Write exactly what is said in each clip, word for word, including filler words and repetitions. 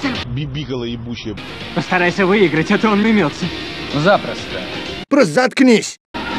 Василь! Бибикала ебучая. Постарайся выиграть, а то он уймется. Запросто. Просто заткнись.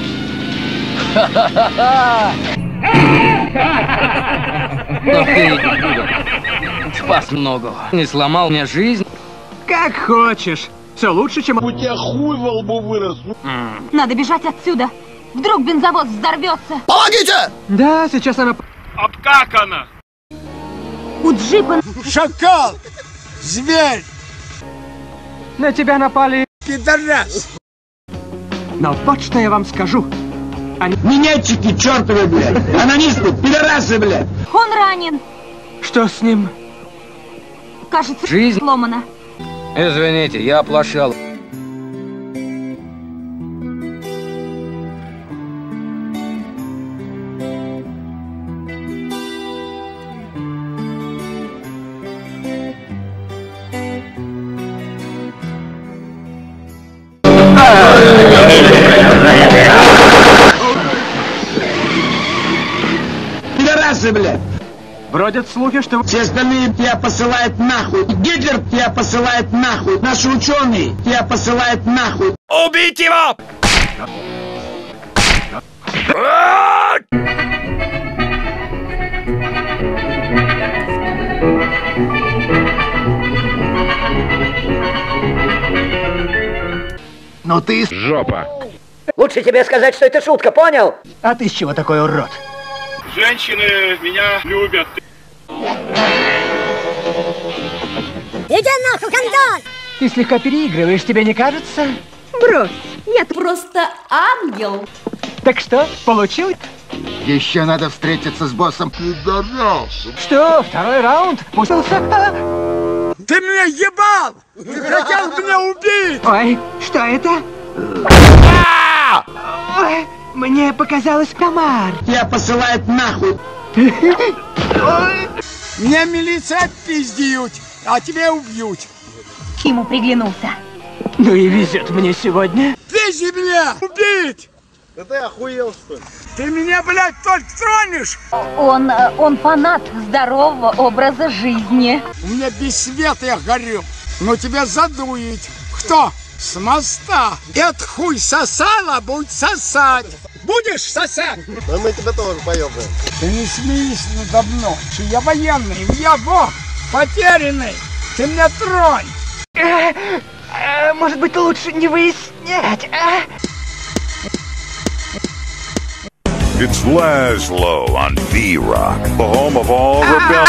Но ты спас много. Не сломал мне жизнь. Как хочешь. Все лучше, чем... У тебя хуй во лбу вырос. Надо бежать отсюда. Вдруг бензовоз взорвется. Помогите! Да, сейчас она... Обкакана! У джипа... Шакал! Зверь! На тебя напали... Пидорас! Но вот что я вам скажу. Они... Минетчики чертовы, блядь! Анонисты, пидорасы, блядь! Он ранен. Что с ним? Кажется, Жизнь сломана. Извините, я оплошал. Пидорасы, блядь! Бродят слухи, что... Все остальные тебя посылают нахуй. Гитлер тебя посылает нахуй. Наши ученые тебя посылают нахуй. Убить его! Но ты... Жопа. Лучше тебе сказать, что это шутка, понял? А ты с чего такой урод? Женщины меня любят. Иди нахуй, Антон! Ты слегка переигрываешь, тебе не кажется? Брось, я просто ангел. Так что, получил? Еще надо встретиться с боссом. Пидорас! Что, второй раунд? Пустился? Ты меня ебал! Ты хотел меня убить! Ой, что это? Ой, мне показалось, комар. Тебя посылают нахуй. Мне милиция отпиздят, а тебя убьют. Ему приглянулся. Ну и везет мне сегодня. Пизди меня! Убить! Да ты охуел, что ли? Ты меня, блядь, только тронешь! Он, э, он фанат здорового образа жизни. У меня без света я горю. Но тебя задует. Кто? С моста. Этот хуй сосала, будет сосать. Будешь сосать? Да мы тебя тоже поебаем. Ты не смеись надо мной, что я военный, я бог, потерянный. Ты меня тронь. Э, э, может быть, лучше не выяснять, а? It's Laszlo on V-Rock, the home of all rebellion.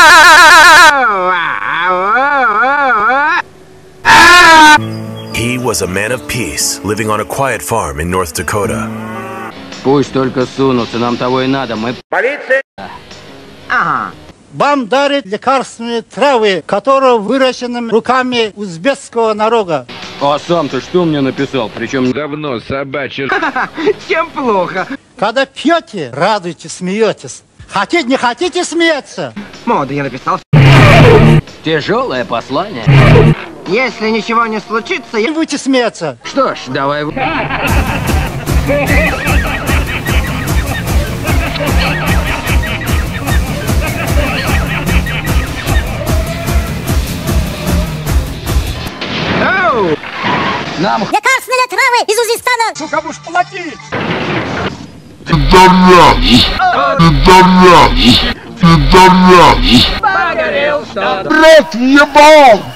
He was a man of peace, living on a quiet farm in North Dakota. Пусть только сунутся, нам того и надо. Мы... Полиция! Ага. Вам дарят лекарственные травы, которые выращены руками узбекского народа. А сам ты что мне написал? Причем... Говно собачье. Чем плохо? Когда пьете, радуйтесь, смеетесь. Хотите, не хотите смеяться? Мода я написал. Тяжелое послание. Если ничего не случится, Не я... будете смеяться. Что ж, давай... Нам... Лекарственные травы из Узбекистана. Сука, будешь платить. Пидорас! Пидорас! Пидорас! Погорел, что... Рот въебал!